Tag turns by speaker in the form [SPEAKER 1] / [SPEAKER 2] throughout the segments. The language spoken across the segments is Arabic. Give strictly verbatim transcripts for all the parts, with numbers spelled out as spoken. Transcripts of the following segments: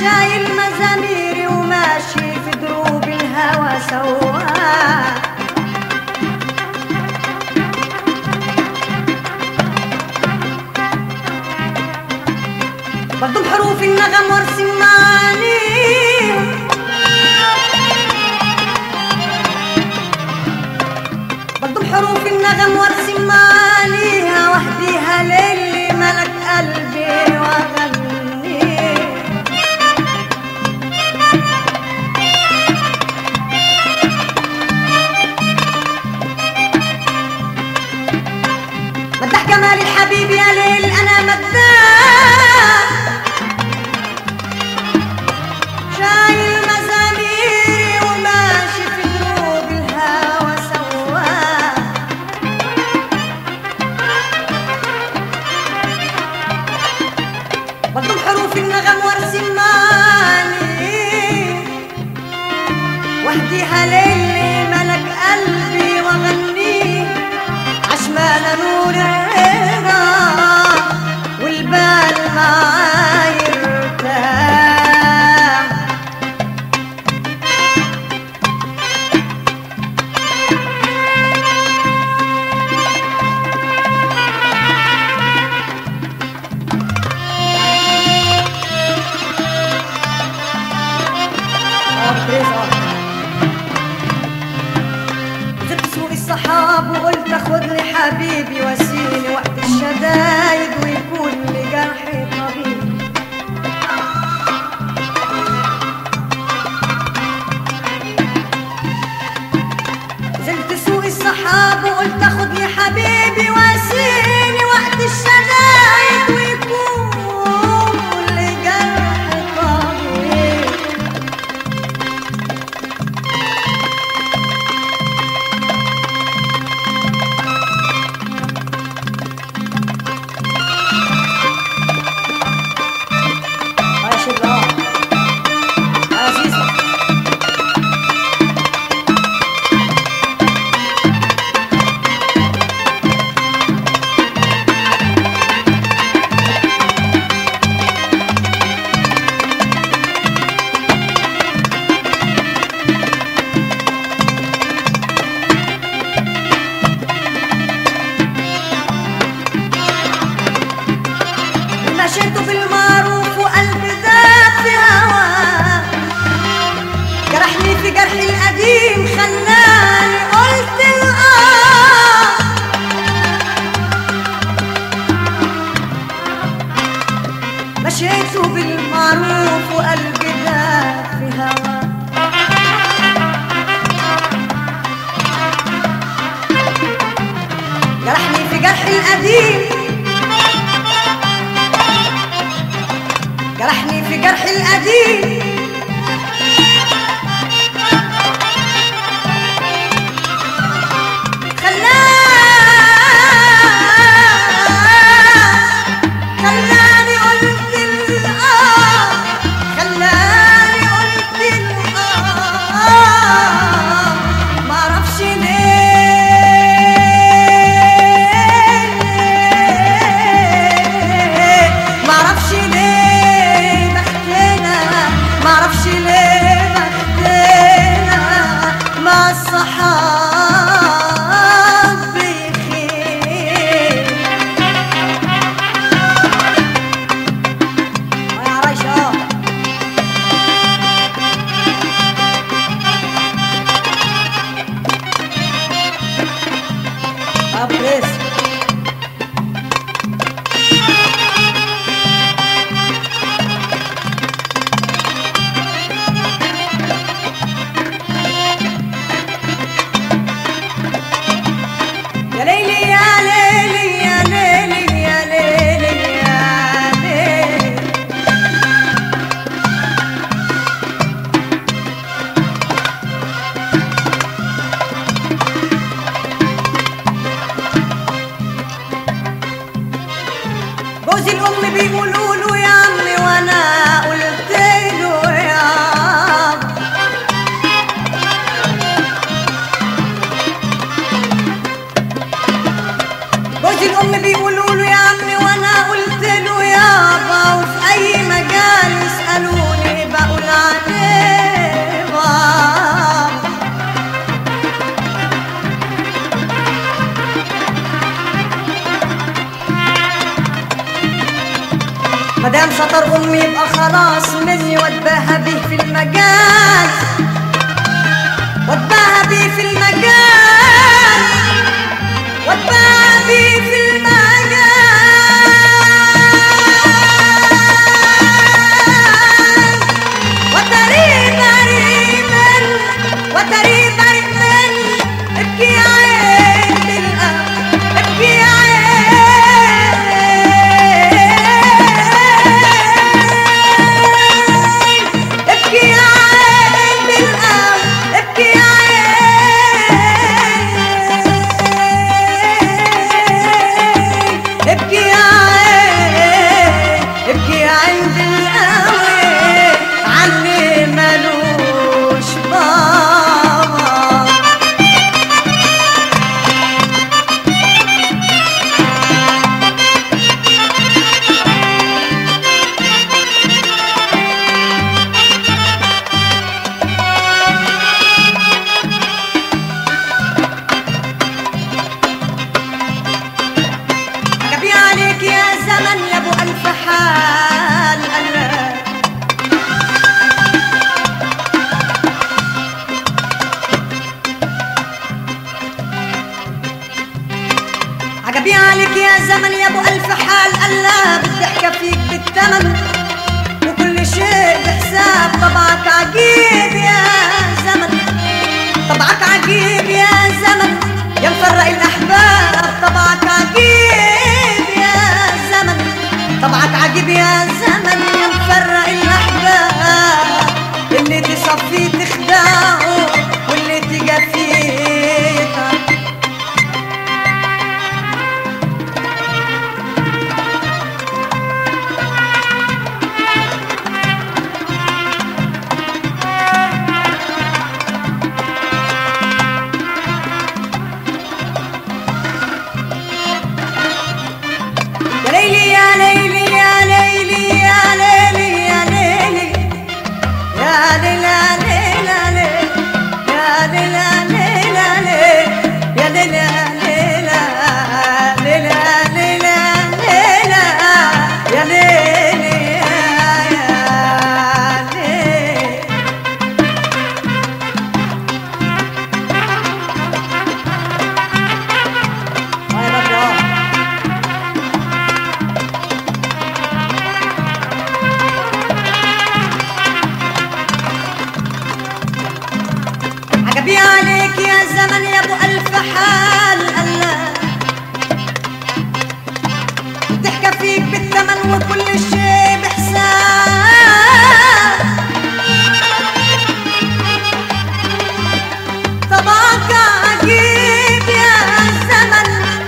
[SPEAKER 1] شايل مزاميري وماشي في دروب الهوى سواح. بضم حروف النغم وارسم معانيها، بضم حروف النغم وارسم معانيها، واهديها للي ملك قلبي واغنيها. مدح جمال الحبيب يا ليل انا مداح، شايل مزاميري وماشي في دروب الهوى سواح. بضم حروف النغم وارسم معاني، واهديها للي ملك قلبي واغنيه. عشمان نور الرضا والبال معاي يرتاح. زدت سوق الصحاب وقلت اخدني حبيبي واسيني وقت الشدايد ويكون لجرحي طبيب. نزلت سوق الصحاب وقلت اخدني حبيبي واسيني وقت الشدايد ويكون لجرحي طبيب. مشيت بالمعروف وقلبي ذاب في هواه، جرحني في جرحي القديم خلاني قلت الآه. مشيت بالمعروف وقلبي ذاب في هواه، جرحني في جرحي القديم، جرحني في جرحي القديم. خلاني قلت الآه، خلاني قلت الآه. معرفش ليه، معرفش ليه معرفش ليه بختنا مع الصحاب بخير. يا ريشة أبرز يا ليلي يا ليلي يا ليلي يا ليلي يا ليلي. مدام سطر امي يبقى خلاص مني، واتباهى بيه في المجال، واتباهى بيه في المجال، واتباهى بيه في المجال. وتري بريء من وتري بريء من ابكي يا عين بالقلب، ابكي يا عجبي عليك يا زمن يا ابو الف حال. الله بالضحكه فيك بالثمن، وكل شيء بحساب. طبعك عجيب يا زمن، طبعك عجيب يا زمن يا مفرق الاحباب. طبعك عجيب يا زمن، طبعك عجيب يا زمن يا مفرق الاحباب. اللي تصفيه تخدعه واللي تجافيه يتعب. عجبي عليك يا زمن يا ابو الف حال. الله الضحكه فيك بالثمن وكل شيء بحساب. طبعك عجيب يا زمن،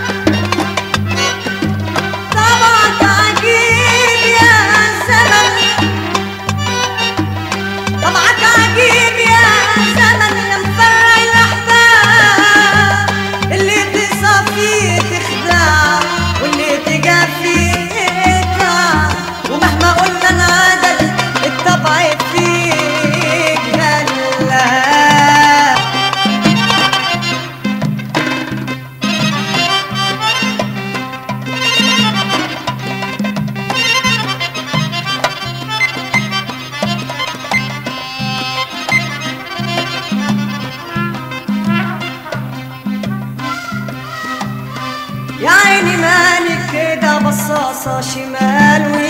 [SPEAKER 1] طبعك عجيب يا زمن، طبعك عجيب يا زمن يا مفرق الاحباب. اللي تصفيه تخدع واللي تجافيه يتعب. ومهما قلنا انعدل الطبع فيك هلا. يا عيني مالك كده بصاصة شمال